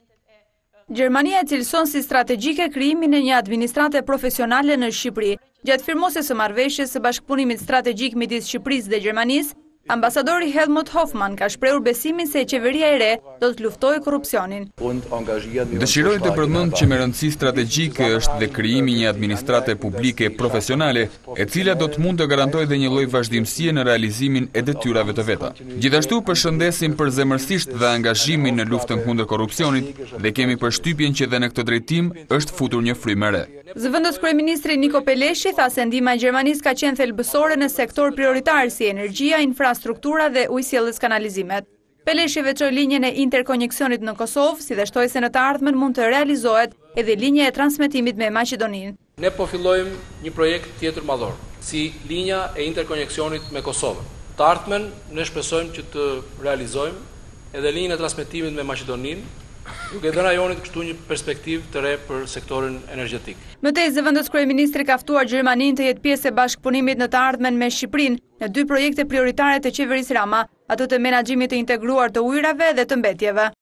Gjermania e cilëson si strategjike krijimin e një administrate profesionale në Shqipëri. Gjatë firmosjes së marrëveshjes së bashkëpunimit strategjik midis Shqipërisë dhe Gjermanisë, Ambasadori Hellmut Hoffmann ka shprehur besimin se qeveria e re do të luftojë korrupsionin. Dëshiroj të përmend që me rëndësi strategjike është dhe krijimi një administrate publike profesionale, e cila do të mund të garantojë dhe një lloj vazhdimësie në realizimin e detyrave të veta. Gjithashtu përshëndesim përzemërsisht dhe angazhimin në luftën kundër korrupsionit dhe kemi përshtypjen që dhe në këtë drejtim është futur një frymë e re. Zëvendës kryeministri Niko Peleshi tha se ndihma e Gjermanisë ka qenë thelbësore në sektor prioritar si energjia, infrastruktura dhe ujësjelljes kanalizimet. Peleshi veçoi linjën e interkoneksionit në Kosovë, si dhe shtoi se në të ardhmen mund të realizohet edhe linja e transmetimit me Maqedoninë. Ne po fillojmë një projekt tjetër madhor, si linja e interkoneksionit me Kosovën. Të ardhmen ne shpresojmë që të realizojmë edhe linjën e transmetimit me Maqedoninë, duke dhënë rajonit kështu një perspektivë të re për sektorin energjetik. Mëtej, zëvendës kryeministri ka ftuar Gjermaninë të jetë pjesë e bashkëpunimit në të ardhmen me Shqipërinë në 2 projekte prioritare të qeverisë Rama, ato të menaxhimit të integruar të ujrave dhe të mbetjeve.